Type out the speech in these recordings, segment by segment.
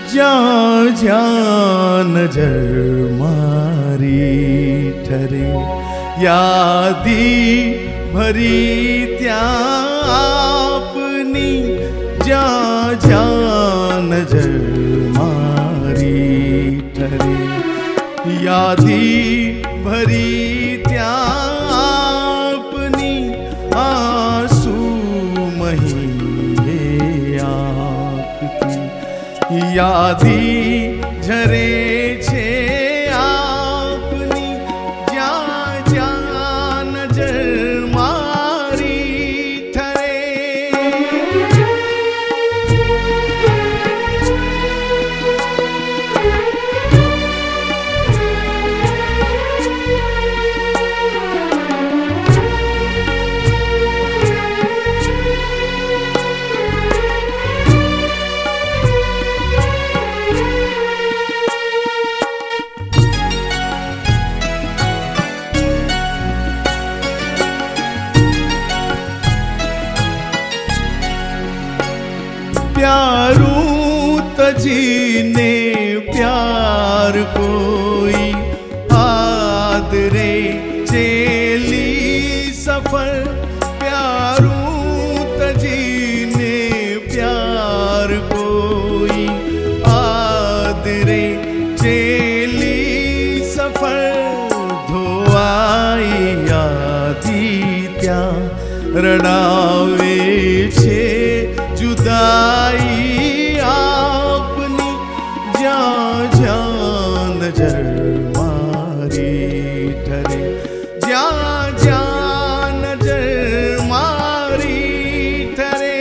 जा जा नजर मारी ठरे, यादी भरी त्या आपनी जा जा नजर मारी ठरे, यादी भरी त्या आपनी आंसू महीने आँखती, यादी झरे छे आपनी जा जा नजर मारी ठरे। प्यारू तजीने प्यार कोई आदरे चेली सफर, प्यारू तजीने प्यार कोई आदरे चेली सफर, धोवाई यादी त्या रडावे छे जुदाई आपनी जा जा नजर मारी ठरे, जा जा नजर मारी ठरे।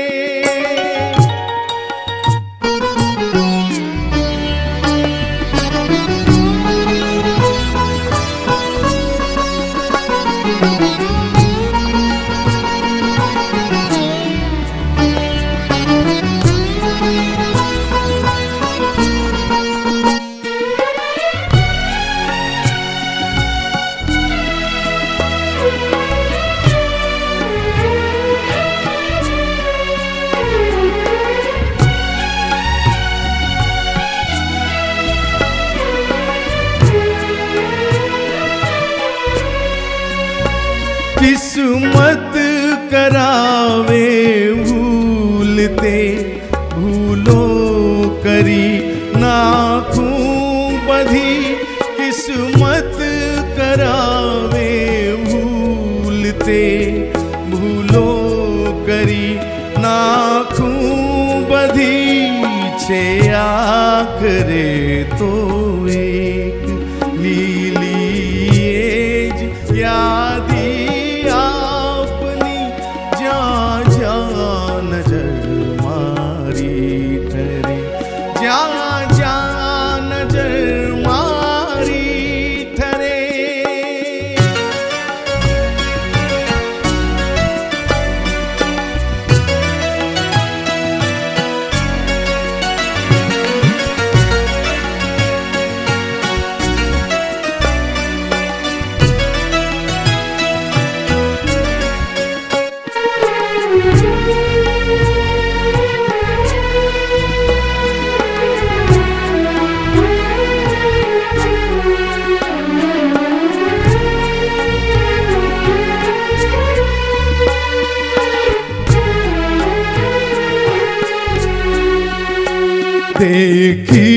किस्मत करावे भूलते भूलो करी नाखूं बधी, किस्मत करावे भूलते भूलो करी नाखूं बधी, छे आखरे तो एक लीली एज यादी आपनी जा जा नजर मारी ठरे, जा जा नजर मारी ठरे। देखी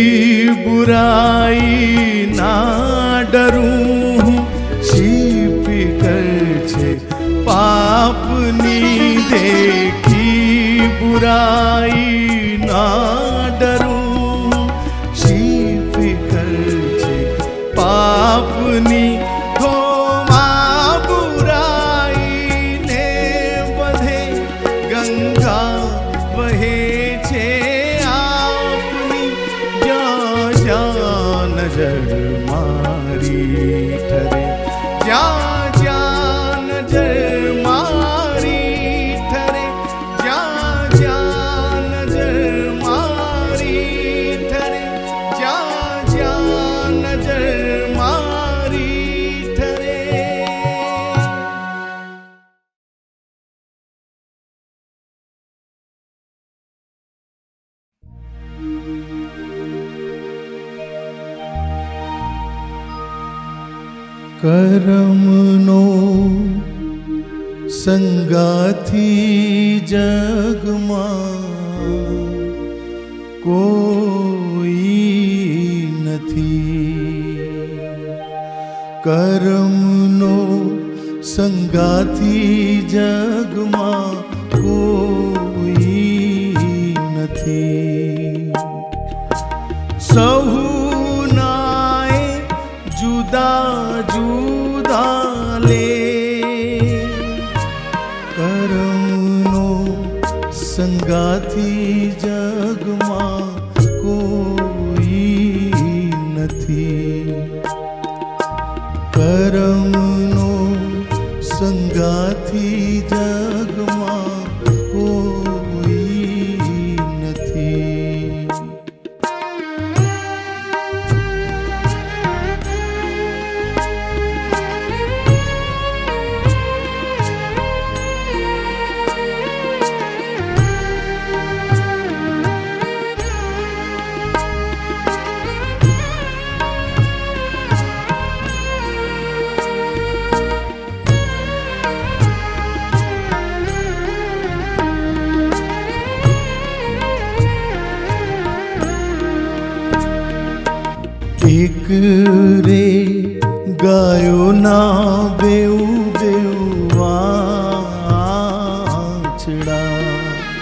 बुराई ना डरूं, छिप कर छे पापनी, देखी बुराई ना डरूं, छिप कर छे पापनी, तो मां बुराई ने बधे गंगा वहे छे नजर मारी ठरे, जा जा नजर मारी ठरे, जा जा नजर मारी ठरे, जा जा नजर मारी ठरे। करमनो संगाथी जगમાં કોઈ નથી, કરમનો સંગાથી જગમાં કોઈ નથી. સહુનાએ જુદા જુદા લે, કરમનો સંગાથી જગમાં કોઈ નથી. કરમનો સંગાથી જગમાં કોઈ નથી. एक रे गायो ना बेऊ बेऊ वाछड़ा,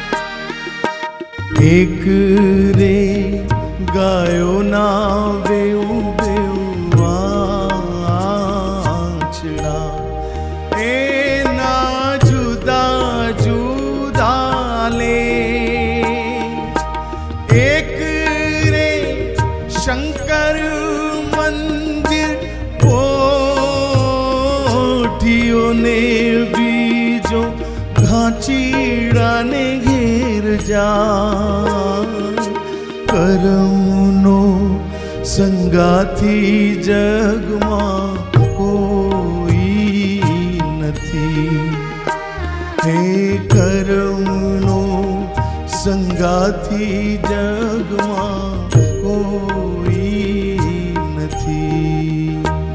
एक रे गायो ना बेऊ बेऊ वाछड़ा, एना जुदा जुदा ले. एक रे शंकर मंदिर कोठियों ने बीजो घाचीड़ा ने घेर जा. करमनो संगाथी जगમાં કોઈ નથી. હે કરમનો સંગાથી જગમાં કોઈ નથી.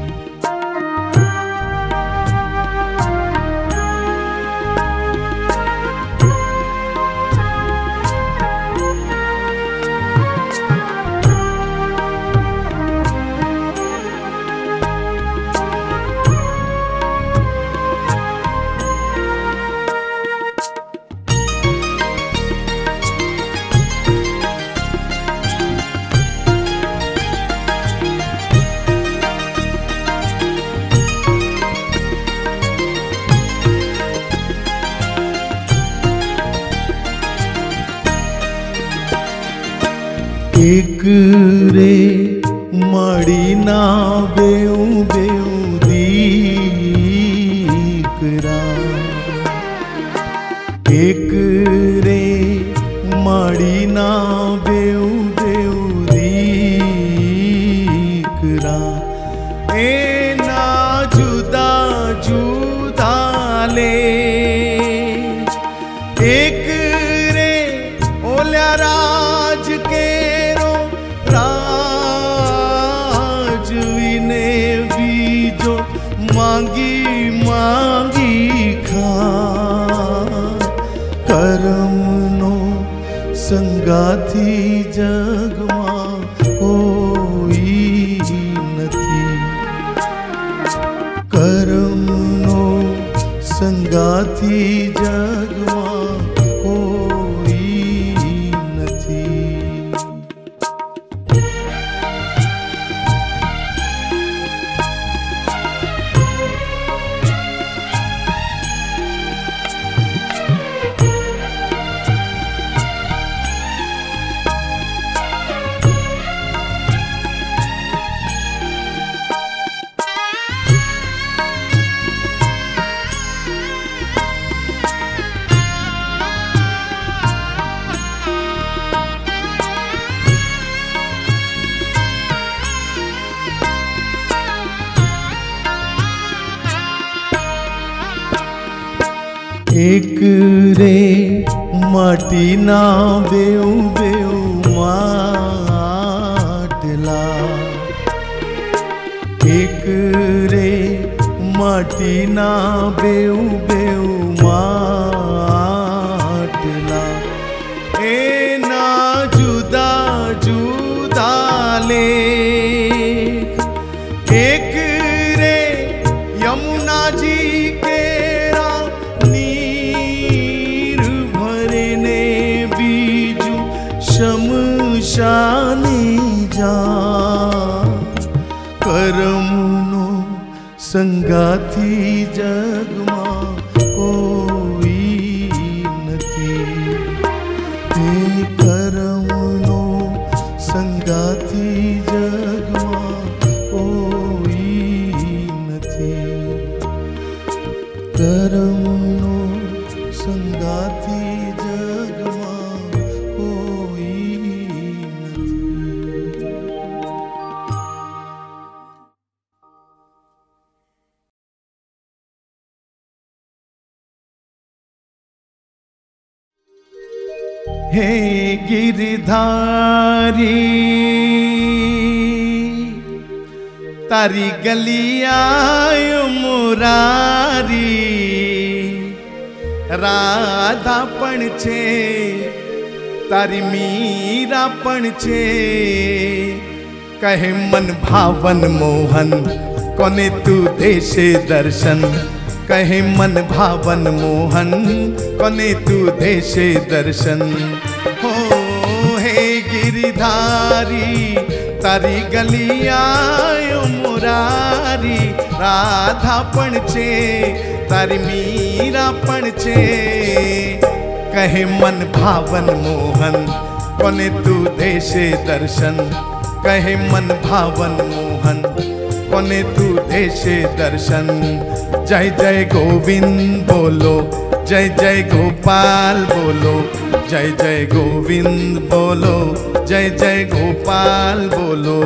एक रे मड़ी ना बेऊ बेऊ दीकरा, एक रे मड़ी ना बेऊ बेऊ दीकरा, एना जुदा जुदा ले. एक रे ओल्या राज के मांगी मांगी खा. करमनो संगाथी जगમાં કોઈ નથી. કરમનો સંગાથી જગમાં કોઈ નથી. एक रे माटी ना बेऊ बेऊ माटला, एक रे माटी ना बेऊ बेऊ માટલા એ ના જુદા જુદા લેખ એક રે यमुना जी केरा नीर भरे ने बीजू शमशानी जा करमनो संगाथी जगमा कोई नथी ते करमनो संगाथी जगमा कोई नथी करमनो संगाथी जगमा कोई नथी। हे गिरधारी तारी गलिया मुरारी राधा पण छे तारी मीरा पण छे कहे मन भावन मोहन कोने तू देशे दर्शन कहे मन भावन मोहन कोने तू देशे दर्शन हो हे गिरधारी तारी गलिया मुरारी राधा पण छे तारी मीरा पण छे कहे मन भावन मोहन कोने तू देशे दर्शन कहे मन भावन मोहन कोने तू देशे दर्शन जय जय गोविंद बोलो जय जय गोपाल बोलो जय जय गोविंद बोलो जय जय गोपाल बोलो।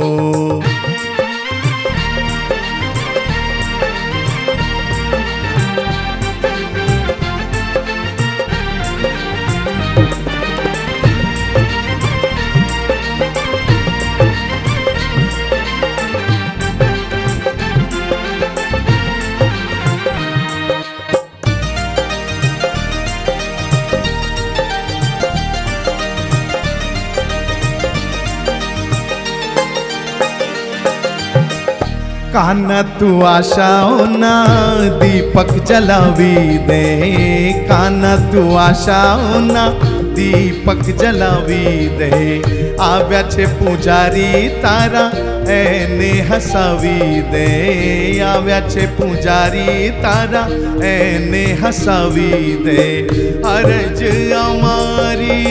कान्हा तू आशाओं ना दीपक जलावी दे कान्हा तू आशाओं ना दीपक जलावी दे आव्या छे पुजारी तारा एने हसावी दे आव्या छे पुजारी तारा एने हसावी दे अरज अमारी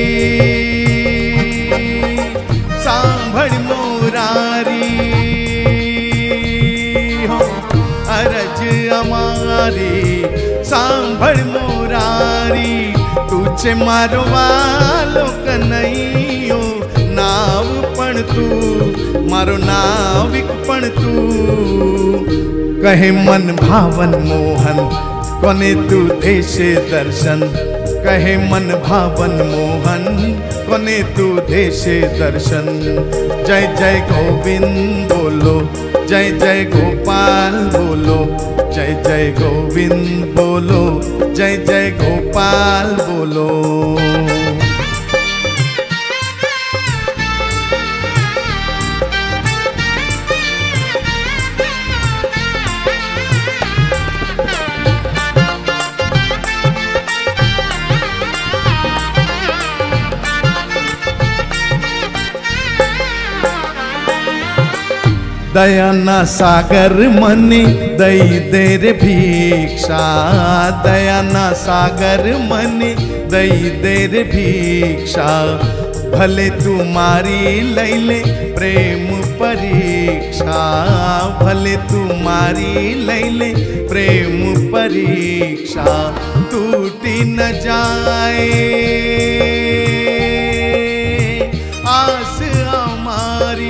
सांभळ मोरारी अरज अमारी सांभळ मोरारी तुझे मारो वालो कन्हैयो नाव पण तू मारो नाविक पण तू कहे मन भावन मोहन कोने तू देशे दर्शन कहे मन भावन मोहन कोने तू देशे दर्शन जय जय गोविंद बोलो जय जय गोपाल बोलो जय जय गोविंद बोलो जय जय गोपाल बोलो। दयाना सागर मने दई दे रे भिक्षा दयाना सागर मने दई दे रे भिक्षा भले तू मारी लैले प्रेम परीक्षा भले तू मारी लैले प्रेम परीक्षा टूटी न जाए आस हमारी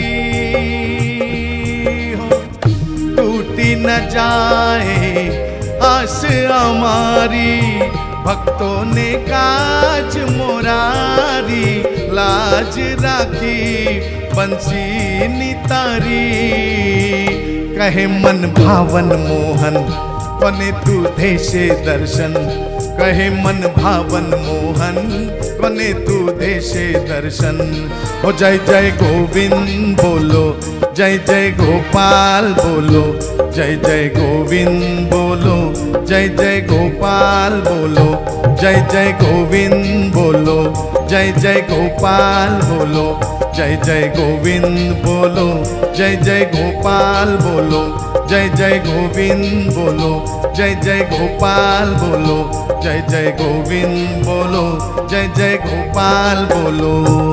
न जाए आस हमारी भक्तों ने काज मोरारी लाज राखी बंसी नितारी कहे मन भावन मोहन कोने तू देशे दर्शन, कहे मन भावन मोहन कोने तू देशे दर्शन। हो जय जय गोविंद बोलो, जय जय गोपाल बोलो, जय जय गोविंद बोलो, जय जय गोपाल बोलो, जय जय गोविंद बोलो, जय जय गोपाल बोलो, जय जय गोविंद बोलो, जय जय गोपाल बोलो, जय जय गोविंद बोलो, जय जय गोपाल बोलो, जय जय गोविंद बोलो, जय जय गोपाल बोलो।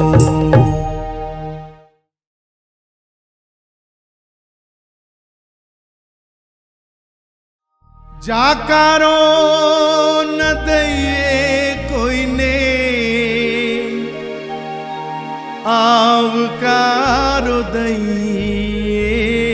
जाकारो न दइए कोई ने, आवकारो दइए,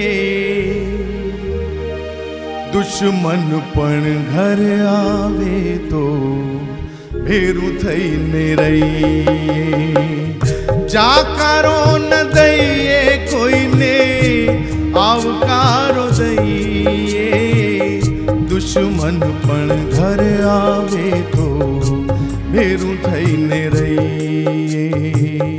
दुश्मन पण घर आवे तो भेरू थईने रही। जाकारो न दइए कोई ने, आवकारो दइए, दुश्मन पण घर आवे तो भेरू थईने रही।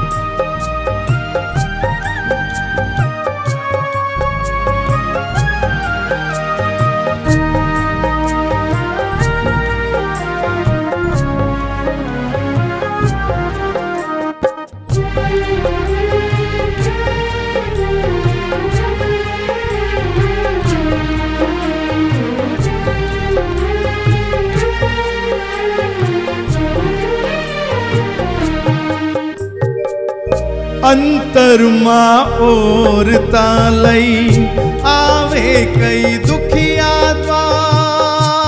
अंतरमा और तालई आवे कई दुखिया द्वार,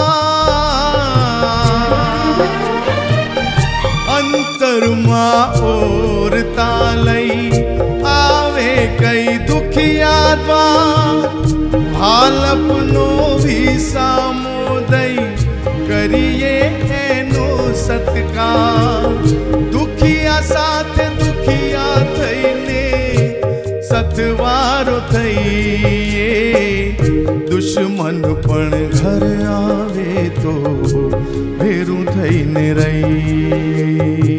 अंतरमा और तालई आवे कई दुखिया द्वार। भालपनो भी सामोदई करिए एनो सत्कार, दुखिया साथ दुखिया थईने सतवारो थईए, दुश्मन पण घर आवे तो भेरू थईने रही।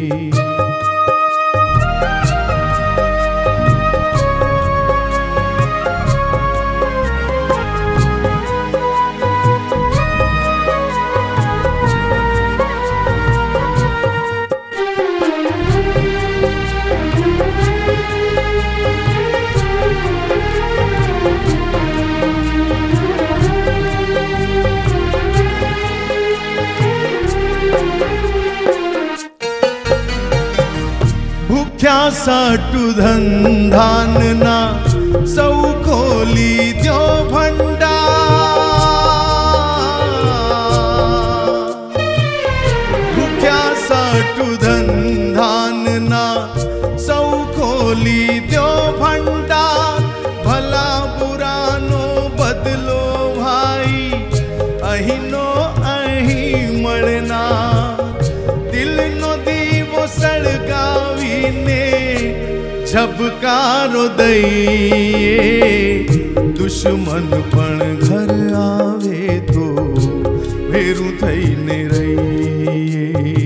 भूख्या साटू धंधान ना सौ खोली द्यो भंडार, भूख्या साटू धंधान ना सौ खोली द्यो भंडार। भला बुरानो बदलो भाई अहिनो अही मळना, दिल नो दीवो सळगावी ने झबकारो दइए, दुश्मन पण घर आवे तो भेरू थईने रही।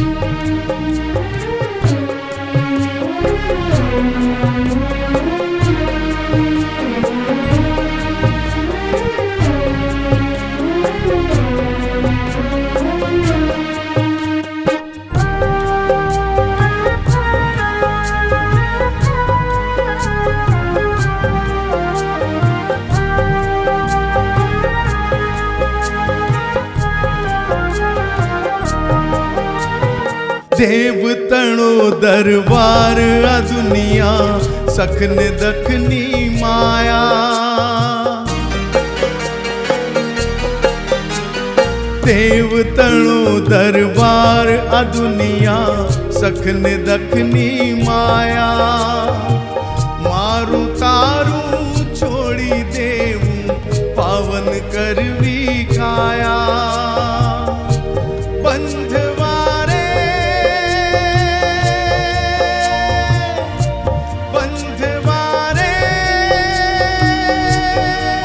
देवतणो दरबार आ दुनिया सखन दखनी माया, देवतणो दरबार आ दुनिया सखन दखनी माया। मारू तारू छोड़ी देवू पावन करवी काया, बंधवारे बंधवारे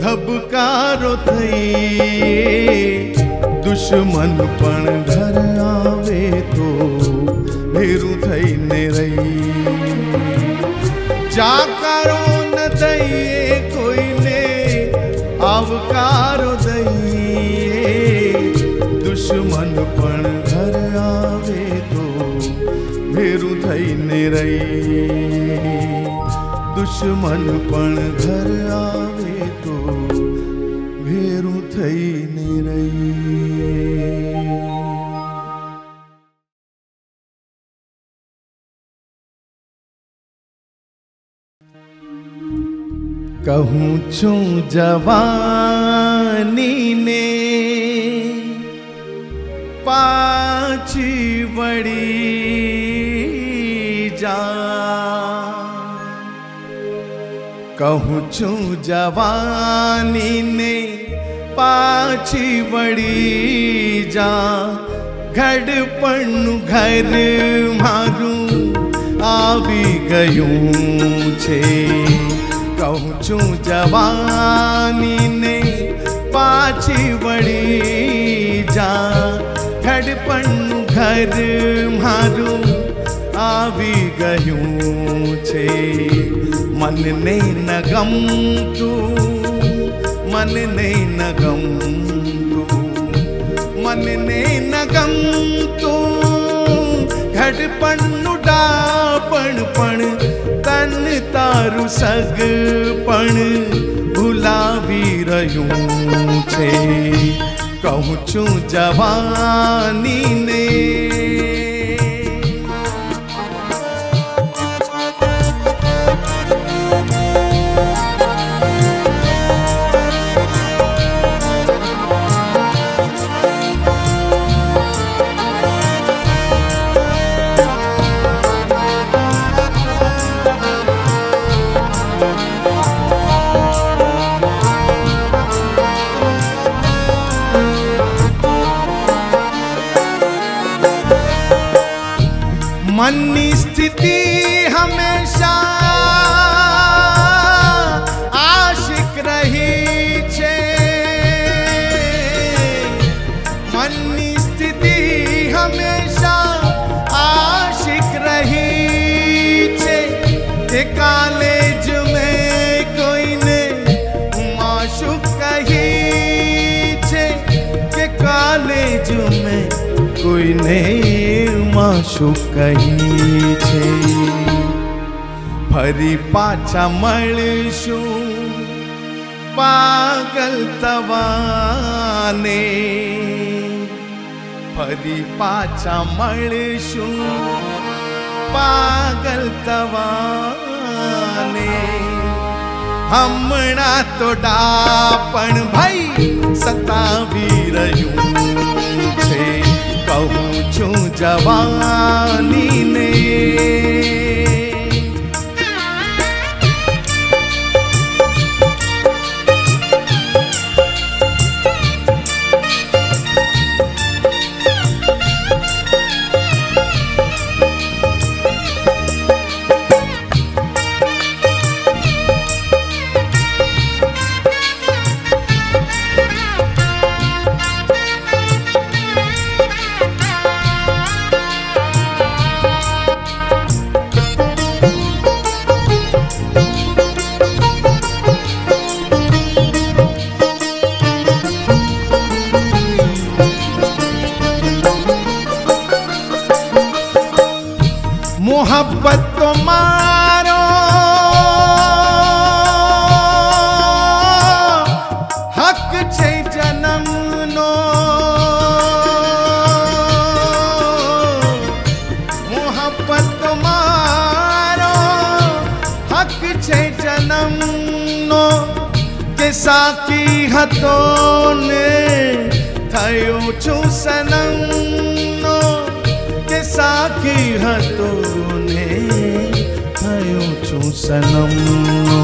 ધબકારો થઈ દુશ્મન પણ ઘર આવે તો ભેરું થઈને રહી જાકારો ન દઈએ કોઈને આવકારો દઈએ દુશ્મન પણ ઘર આવે તો ભેરું થઈને રહી દુશ્મન પણ ઘર આવે તો ભેરું થઈને રહી कहूँ છું જવાની ને પાછી વળી જા કહું છું જવાની ને પાછી વળી જા ઘડપણનું ઘર મારું આવી ગયું છે કહું છું જવાની ને પાછી વળી જા ઘડપણનું ઘર મારું આવી ગયું છે મનને ન ગમતું મનને ન ગમતું મનને ન ગમતું ઘડપણનું ડાપણ પણ તન તારું સગ પણ ભૂલાવી રહ્યું છે કહું છું જવાની ને मननी स्थिति हमेशा आशिक रही छे मननी स्थिति हमेशा आशिक रही छे ते कॉलेज में कोईने माशूक कही छे के कॉलेज में कोईने माशूक कही छे फरी पाछा मळीशुं पागल तवाने फरी पाछा मळीशुं पागल तवाने हमणा तो डापण भाई सतावी रह्युं छे कहूँ छूं जवानी ने मोहब्बत तो मारो हक छे जन्म नो मोहब्बत तो मारो हक छे जन्म नो के साकी हतो ने थयो छुं सनम नो के साकी हतो ने थयो छुं सनम नो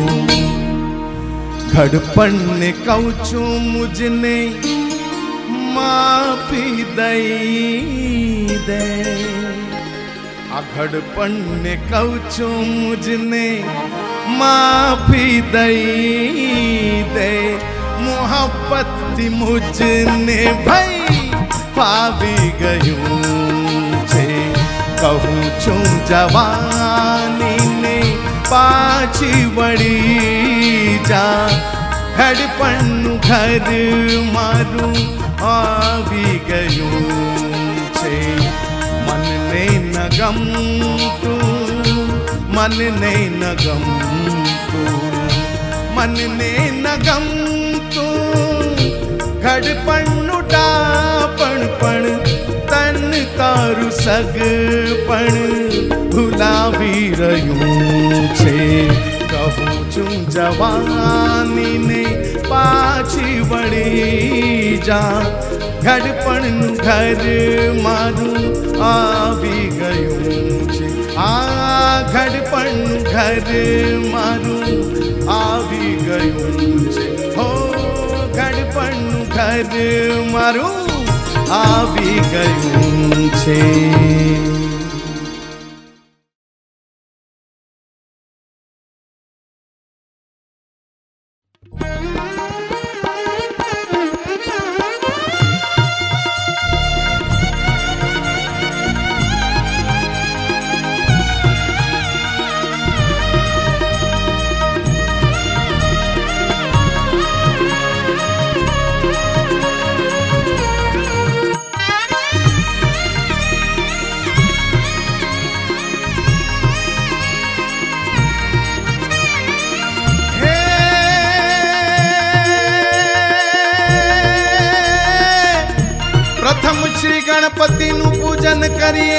घड़पण ने कहूं छुं मुझने माफी दई दे आ घड़पण ने कहूं छुं मुझने माफी दई दे मोहब्बत थी मुझने भाई पावी गयूं छे कहूँ छूं जवानी ने पाछी वड़ी जा हड़पण घर मारू आवी गयूं छे मन ने न गम तू मन ने न गम तू मन ने न गम तू घड़पण उठापण पण तन तारू सगपण भुलावी रह्यूं छे कहूँ छूं जवानी ने पाछी वड़ी जा घड़पण घर मारू आवी गयूं छे आ घड़पण घर मारू आवी गयूं छे हो घड़पण घर मारू आवी गयूं छे। प्रथम श्री गणपति नु पूजन करिए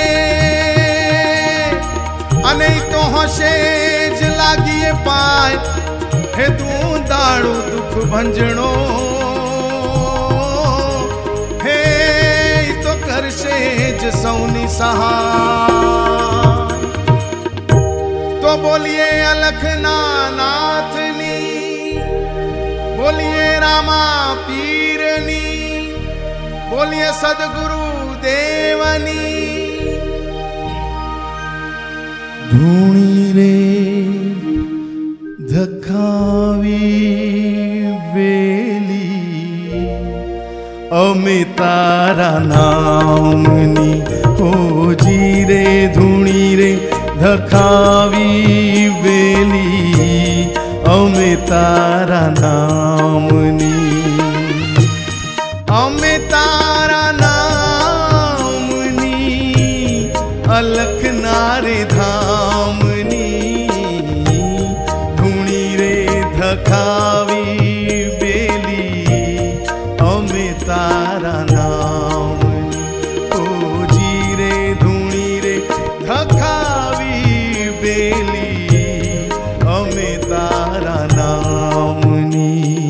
अने तो होशेज लागिए पाए हे तू दाड़ू दुख भंजणो हे तो करशेज सौनी सहाय तो बोलिए अलखना नाथनी बोलिए रामा पीरनी बोलिए सदगुरु देवनी धूणी रे धखावी वेली अमे तारा नामनी हो जी रे धूणी रे धखावी वेली अमे तारा नामनी अमे तारा नामनी अलख नारे धामनी धूणी रे धखावी बेली अमे तारा नामनी ओ जी रे धूणी रे धखावी बेली अमे तारा नामनी।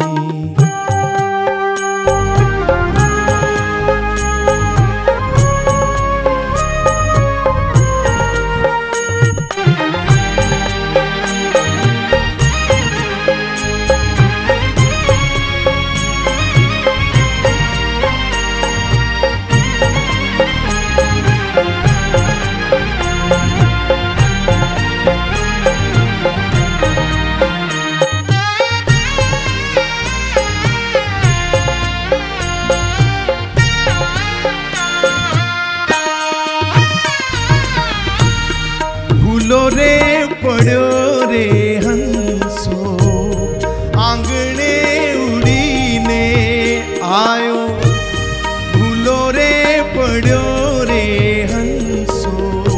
भूलो रे पड़ो रे हंसो आंगणे उड़ीने आयो भूलो रे पड़ो रे हंसो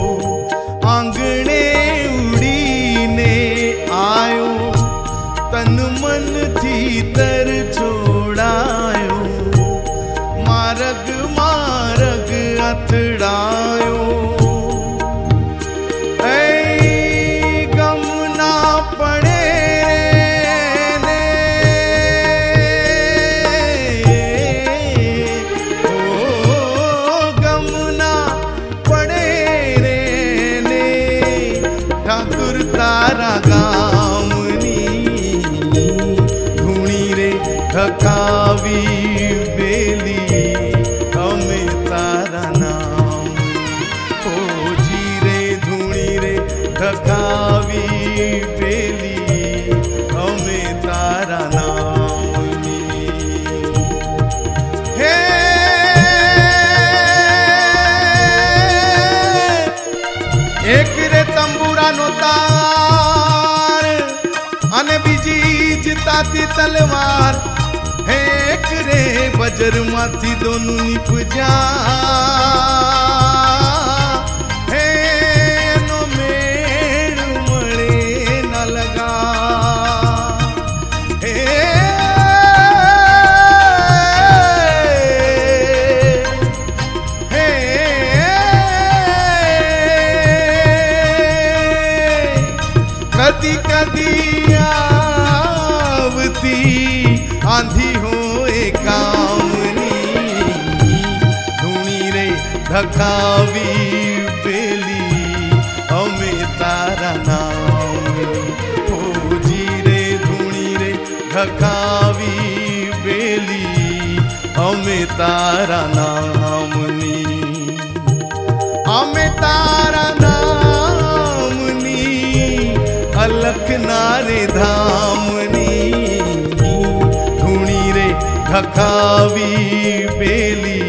आंगणे उड़ीने आयो तन मन थी तर छोड़ायो मारग मारग अथड़ायो तारा गामनी धूणी रे धखावी बेली अमे तारा नाम ओ जी रे धूणी रे धखावी बेली ताती तलवार हे करे बजर माथी दोनों निपजा हे नो मेड़ मळे न लगा हे कदी कदी आवती आंधी होए कामनी धूणी रे धकावी बेली हमें तारा नामनी फौजी रे धूणी रे धकावी बेली हमें तारा नामनी हमें तारा नामनी अलख नारे धामनी धूणी रे धकावी बेली